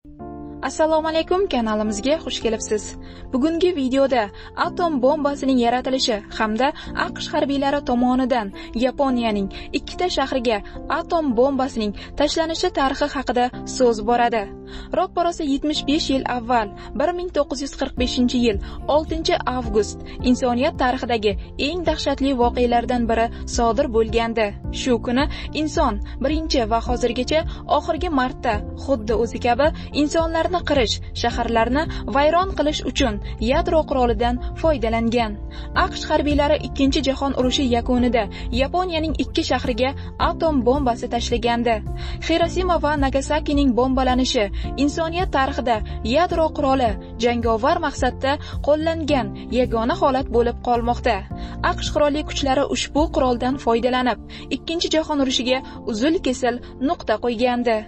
Assalomu alaykum, kanalimizga xush kelibsiz. Bugungi videoda atom bombasining yaratilishi hamda AQSh harbiylari tomonidan Yaponiyaning ikkita shahriga atom bombasining tashlanishi tarixi haqida so'z boradi. Roppa-rosa 75 yil avval 1945-yil 6-avgust insoniyat tarixidagi eng dahshatli voqealardan biri sodir bo'lgandi. Shu kuni inson birinchi va hozirgacha oxirgi marta xuddi o'zi kabi insonlarni qirish, shaharlarni vayron qilish uchun yadro qurolidan foydalangan. AQSh harbiylari 2-jahon urushi yakunida Yaponiyaning ikki shahriga atom bombasi tashlagandi. Hirosima va Nagasakining bombalanishi insoniyat tarixida yadro quroli jangovar maqsadda qo'llangan yagona holat bo'lib qolmoqda. AQSh qurolli kuchlari ushbu quroldan foydalanib, 2-jahon urushiga uzil-kesil nuqta qo'ygandi.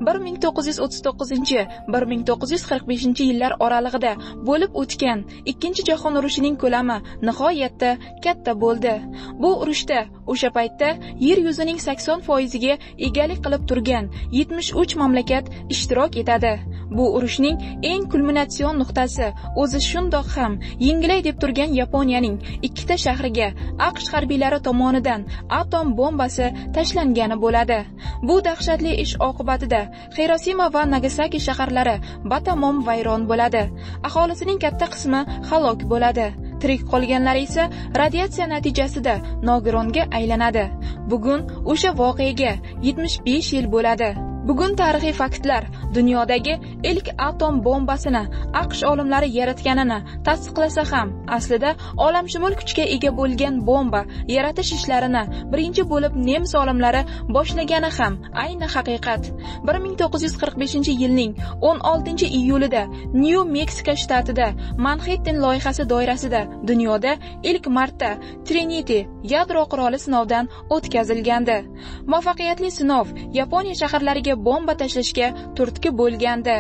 1939-1945 yillar oralig'ida bo'lib o'tgan 2-jahon urushining ko'lami nihoyatda katta bo'ldi. Bu urushda o'sha paytda yer yuzining 80%ga egalik qilib turgan 73 mamlakat ishtirok etadi. Bu urushning eng kulminatsion nuqtasi o'zi shundoq ham yengilay deb turgan Yaponiyaning ikkita shahriga AQSh harbiylari tomonidan atom bombasi tashlangani bo'ladi. Bu dahshatli ish oqibatida Hirosima va Nagasaki shaharlari batamom vayron bo'ladi. Aholisining katta qismi halok bo'ladi. Tirik qolganlari esa radiatsiya natijasida nogironga aylanadi. Bugun o'sha voqeaga 75 yil bo'ladi. Bugun tarixiy faktlar dunyodagi ilk atom bombasini AQSh olimlari yaratganini tasdiqlasa ham, aslida olamshumul kuchga ega bo'lgan bomba yaratish ishlarini birinchi bo'lib nemis olimlari boshlagani ham ayni haqiqat. 1945-yilning 16-iyulida New Mexico shtatida Manhattan loyihasi doirasida dunyoda ilk marta Trinity yadro quroli sinovdan o'tkazilgandi. Muvaffaqiyatli sinov Yaponiya shaharlariga bomba tashlashga turtki bo'lgandi.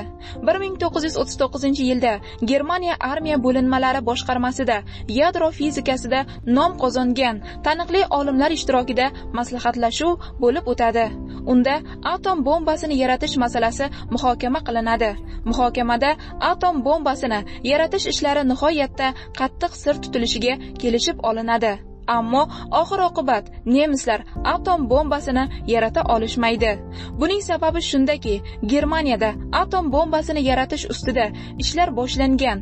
1939-yilda Germaniya armiya bo'linmalari boshqarmasida yadro fizikasida nom qozongan taniqli olimlar ishtirokida maslahatlashuv bo'lib o'tadi. Unda atom bombasini yaratish masalasi muhokama qilinadi. Muhokamada atom bombasini yaratish ishlari nihoyatda qattiq sir tutilishiga kelishib olinadi. Ammo oxir-oqibat nemislar atom bombasini yarata olishmaydi. Buning sababi shundaki, Germaniyada atom bombasini yaratish ustida ishlar boshlangan.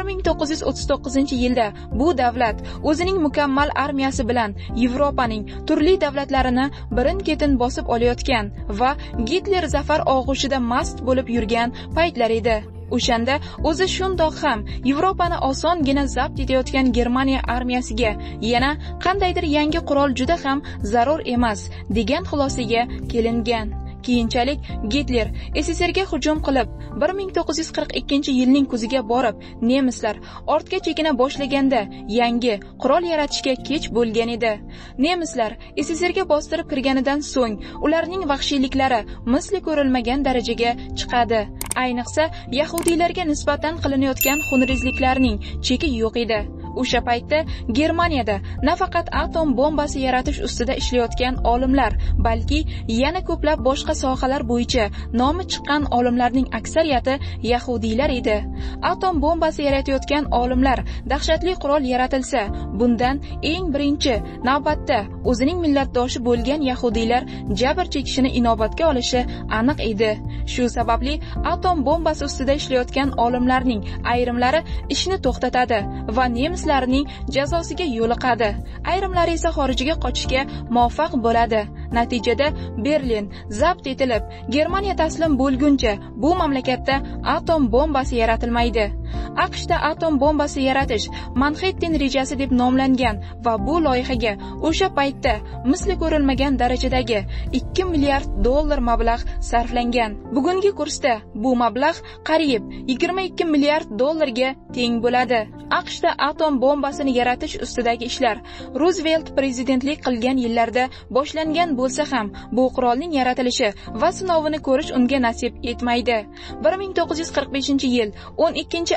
1939-yilda bu davlat o'zining mukammal armiyasi bilan Yevropaning turli davlatlarini birin-ketin bosib olayotgan va Gitler zafar og'ushida mast bo'lib yurgan paytlar edi. O'shanda o'zi shundoq ham Yevropani osongina zabt etayotgan Germaniya armiyasiga yana qandaydir yangi qurol juda ham zarur emas degan xulosaga kelingan. Keyinchalik Gitler SSRga hujum qilib 1942-yilning kuziga borib, nemislar ortga chekina boshlaganda yangi qurol yaratishga kech bo'lgan edi. Nemislar SSRga bostirib kirganidan so'ng ularning vahshiyliklari misli ko'rilmagan darajaga chiqadi. Ayniqsa yahudiylarga nisbatan qilinayotgan xunrezliklarning cheki yo'q edi. O'sha paytda Germaniyada nafaqat atom bombasi yaratish ustida ishlayotgan olimlar, balki yana ko'plab boshqa sohalar bo'yicha nomi chiqqan olimlarning aksariyati yahudiylar edi. Atom bombasi yaratayotgan olimlar dahshatli qurol yaratilsa, bundan eng birinchi navbatda o'zining millatdoshi bo'lgan yahudiylar jabr chekishini inobatga olishi aniq edi. Shu sababli atom bombasi ustida ishlayotgan olimlarning ayrimlari ishni to'xtatadi va nemislarning jazosiga yo'liqadi. Ayrimlari esa xorijga qochishga muvaffaq bo'ladi. Natijada Berlin zabt etilib, Germaniya taslim bo'lguncha bu mamlakatda atom bombasi yaratilmaydi. AQShda atom bombasi yaratish Manhattan rejasi deb nomlangan va bu loyihaga o'sha paytda misli ko'rilmagan darajadagi 2 milliard dollar mablag' sarflangan. Bugungi kursda bu mablag' qariyb 22 milliard dollarga teng bo'ladi. AQShda atom bombasini yaratish ustidagi ishlar Roosevelt prezidentlik qilgan yillarda boshlangan bo'lsa ham, bu qurolning yaratilishi va sinovini ko'rish unga nasib etmaydi. 1945-yil 12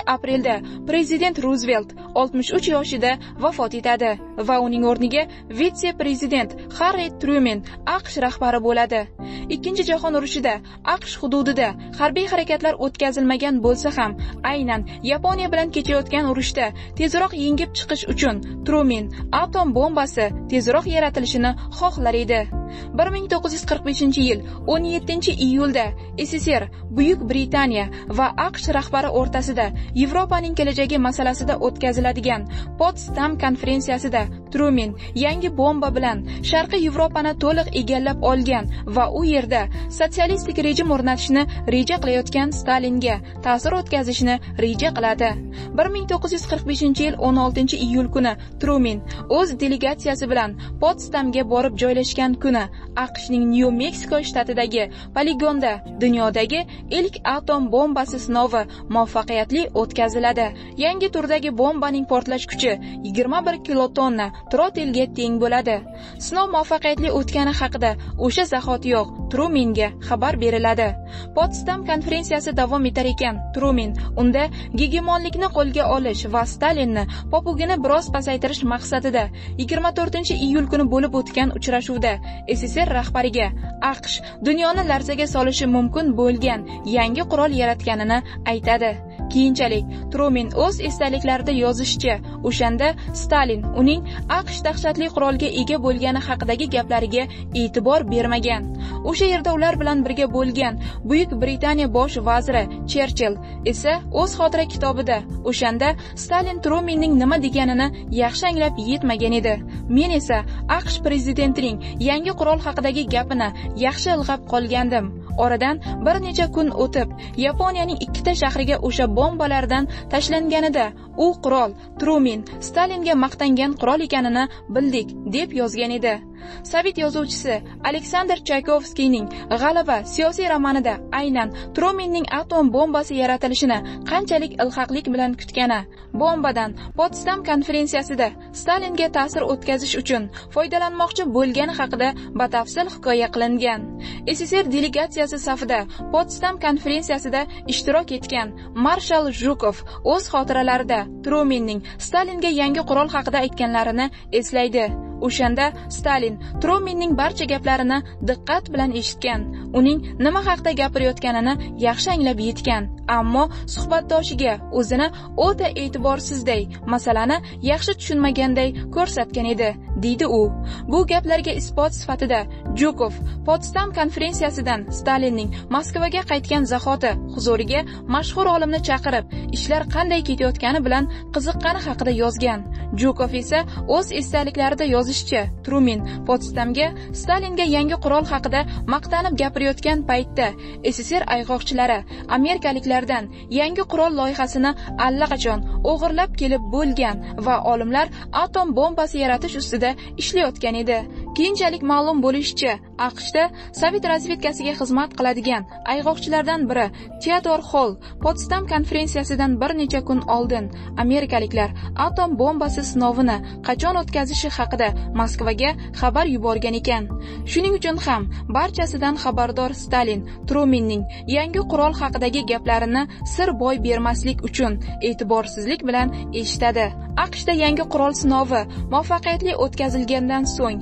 aprelda prezident Ruzvelt 63 yoshida vafot etadi va uning o'rniga vitse-prezident Harri Truman AQSh rahbari bo'ladi. Ikkinchi jahon urushida AQSh hududida harbiy harakatlar o'tkazilmagan bo'lsa ham, aynan Yaponiya bilan kechayotgan urushda tezroq yengib chiqish uchun Truman atom bombasi tezroq yaratilishini xohlar edi. 1945-yil 17-iyulda SSR, Buyuk Britaniya va AQSh rahbari o'rtasida Yevropaning kelajagi masalasida o'tkaziladigan Potsdam konferensiyasida Truman yangi bomba bilan Sharqiy Yevropani to'liq egallab olgan va u yerda sotsialistik rejim o'rnatishni reja qilayotgan Stalinga ta'sir o'tkazishni reja qiladi. 1945-yil 16-iyul kuni Truman o'z delegatsiyasi bilan Potsdamga borib joylashgan kuni AQShning Nyu-Meksiko shtatidagi poligonda dunyodagi ilk atom bombasi sinovi muvaffaqiyatli o'tkaziladi. Yangi turdagi bombaning portlash kuchi 21 kilotonna trotilga teng bo'ladi. Sinov muvaffaqiyatli o'tgani haqida o'sha zahotiyoq Trumanga xabar beriladi. Potsdam konferensiyasi davom etar ekan, Truman unda gegemonlikni qo'lga olish va Stalinni popugini biroz pasaytirish maqsadida 24-iyul kuni bo'lib o'tgan uchrashuvda SSR rahbariga AQSh dunyoni larzaga solishi mumkin bo'lgan yangi qurol yaratganini aytadi. Keyinchalik Truman o'z esdaliklarida yozishicha, o'shanda Stalin uning AQSh dahshatli qurolga ega bo'lgani haqidagi gaplariga e'tibor bermagan. O'sha yerda ular bilan birga bo'lgan Buyuk Britaniya bosh vaziri Cherchill esa o'z xotira kitobida o'shanda Stalin Trumanning nima deganini yaxshi anglab yetmagan edi. Men esa AQSh prezidentining yangi qurol haqidagi gapini yaxshi ilg'ab qolgandim. Oradan bir necha kun o'tib, Yaponiyaning ikkita shahriga o'sha bombalardan tashlanganida u qurol Truman Stalinga maqtangan qurol ekanini bildik deb yozgan edi. Sovet yozuvchisi Aleksandr Chaykovskiyning G'alaba siyosiy romanida aynan Trumanning atom bombasi yaratilishini qanchalik ilhaqlik bilan kutgani, bombadan Potsdam konferensiyasida Stalinga ta'sir o'tkazish uchun foydalanmoqchi bo'lgani haqida batafsil hikoya qilingan. SSR delegatsiyasi safida Potsdam konferensiyasida ishtirok etgan marshal Zhukov o'z xotiralarida Trumanning Stalinga yangi qurol haqida aytganlarini eslaydi. O'shanda Stalin Trumanning barcha gaplarini diqqat bilan eshitgan, uning nima haqida gapirayotganini yaxshi anglab yetgan, ammo suhbatdoshiga o'zini o'ta e'tiborsizday, masalani yaxshi tushunmaganday ko'rsatgan edi, deydi u. Bu gaplarga isbot sifatida Zhukov Potsdam konferensiyasidan Stalinning Moskvaga qaytgan zahoti huzuriga mashhur olimni chaqirib, ishlar qanday ketayotgani bilan qiziqqani haqida yozgan. Zhukov esa o'z esdaliklarida yozishicha, Truman Potsdamga Stalinga yangi qurol haqida maqtanib gapirayotgan paytda SSR ayg'oqchilari amerikaliklardan yangi qurol loyihasini allaqachon o'g'irlab kelib bo'lgan va olimlar atom bombasi yaratish ustida ishlayotgan edi. Keyinchalik ma'lum bo'lishicha, AQShda Sovet razvedkasiga xizmat qiladigan ayg'oqchilardan biri Theodor Hall Potsdam konferensiyasidan bir necha kun oldin amerikaliklar atom bombasi sinovini qachon o'tkazishi haqida Moskvaga xabar yuborgan ekan. Shuning uchun ham barchasidan xabardor Stalin Trumanning yangi qurol haqidagi gaplarini sir boy bermaslik uchun e'tiborsizlik bilan eshitadi. AQShda yangi qurol sinovi muvaffaqiyatli o'tkazilgandan so'ng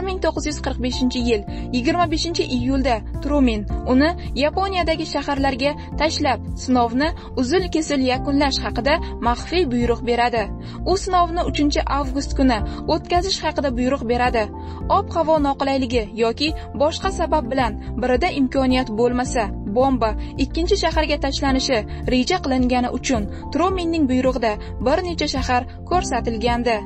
1945-yil 25-iyulda Truman uni Yaponiyadagi shaharlarga tashlab, sinovni uzil-kesil yakunlash haqida maxfiy buyruq beradi. U sinovni 3-avgust kuni o'tkazish haqida buyruq beradi. Ob-havo noqulayligi yoki boshqa sabab bilan birida imkoniyat bo'lmasa, bomba ikkinchi shaharga tashlanishi reja qilingani uchun Trumanning buyrug'ida bir necha shahar ko'rsatilgandi.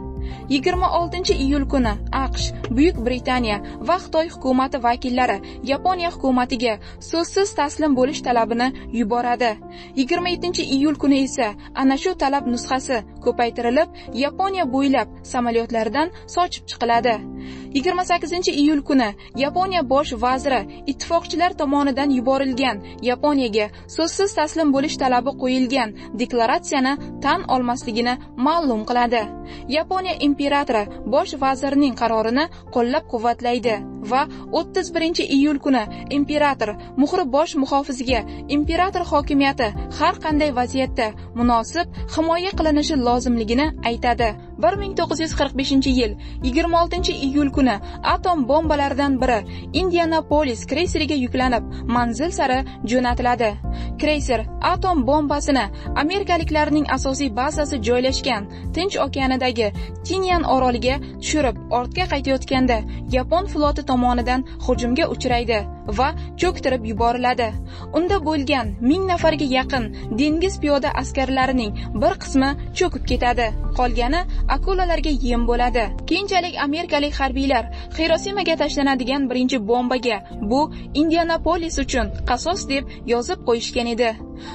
26-iyul kuni AQSh, Buyuk Britaniya va Xitoy hukumati vakillari Yaponiya hukumatiga so'zsiz taslim bo'lish talabini yuboradi. 27-iyul kuni esa ana shu talab nusxasi ko'paytirilib, Yaponiya bo'ylab samolyotlardan sochib chiqiladi. 28-iyul kuni Yaponiya bosh vaziri ittifoqchilar tomonidan yuborilgan Yaponiyaga so'zsiz taslim bo'lish talabi qo'yilgan deklaratsiyani tan olmasligini ma'lum qiladi. Yaponiya imperatori bosh vazirning qarorini qo'llab-quvvatlaydi va 31-iyul kuni imperator muhri bosh muhofiziga imperator hokimiyati har qanday vaziyatda munosib himoya qilinishi lozimligini aytadi. 1945-yil 26-iyul kuni atom bombalaridan biri Indianapolis kreyseriga yuklanib manzil sari jo'natiladi. Kreyser atom bombasini amerikaliklarning asosiy bazasi joylashgan Tinch okeanidagi Tinian oroliga tushirib ortga qaytayotganda Yapon floti tomonidan hujumga uchraydi va cho'ktirib yuboriladi. Unda bo'lgan 1000 nafarga yaqin dengiz piyoda askarlarining bir qismi cho'kib ketadi. Qolgani akulalarga yem bo'ladi. Keyinchalik amerikalik harbiylar Hirosimaga tashlanadigan birinchi bombaga bu Indianapolis uchun qasos deb yozib qo'yishgan edi.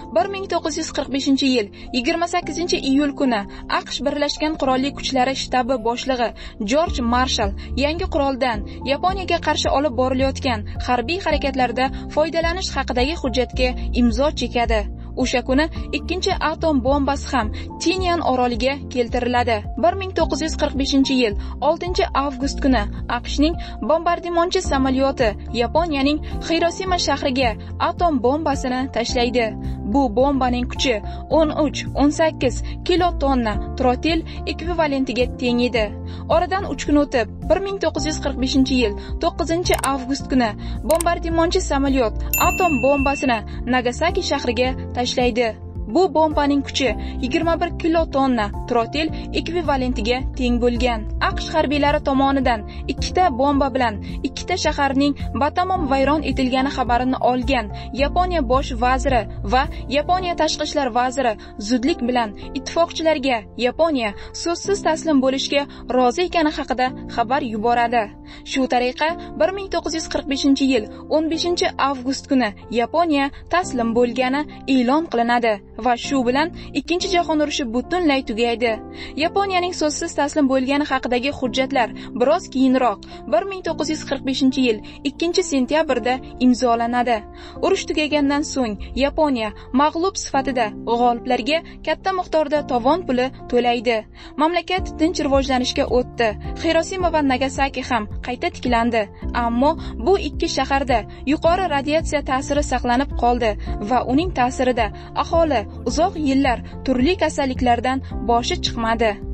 1945-yil 28-iyul kuni AQSh Birlashgan qurolli kuchlari shtabi boshlig'i Jorj Marshall yangi quroldan Yaponiyaga qarshi olib borilayotgan harbiy harakatlarda foydalanish haqidagi hujjatga imzo chekadi. O'sha kuni ikkinchi atom bombasi ham Tinian oroliga keltiriladi. 1945-yil 6-avgust kuni AQShning bombardimonchi samolyoti Yaponiyaning Hirosima shahriga atom bombasini tashlaydi. Bu bombaning kuchi 13-18 kilotonna trotil ekvivalentiga teng edi. Oradan 3 kun o'tib, 1945-yil 9-avgust kuni bombardimonchi samolyot atom bombasini Nagasaki shahriga tashlaydi. Bu bombaning kuchi 21 kilotonna trotil ekvivalentiga teng bo'lgan. AQSh harbiylari tomonidan ikkita bomba bilan ikkita shaharning batamom vayron etilgani xabarini olgan Yaponiya bosh vaziri va Yaponiya tashqi ishlar vaziri zudlik bilan ittifoqchilarga Yaponiya so'zsiz taslim bo'lishga rozi ekani haqida xabar yuboradi. Shu tariqa 1945-yil 15-avgust kuni Yaponiya taslim bo'lgani e'lon qilinadi. Va shu bilan Ikkinchi jahon urushi butunlay tugaydi. Yaponiyaning so'zsiz taslim bo'lgani haqidagi hujjatlar biroz keyinroq 1945-yil 2-sentyabrda imzolanadi. Urush tugagandan so'ng Yaponiya mag'lub sifatida g'oliblarga katta miqdorda tovon puli to'laydi. Mamlakat tinch rivojlanishga o'tdi. Hirosima va Nagasaki ham qayta tiklandi. Ammo bu ikki shaharda yuqori radiatsiya ta'siri saqlanib qoldi va uning ta'sirida aholi uzoq yillar turli kasalliklardan boshi chiqmadi.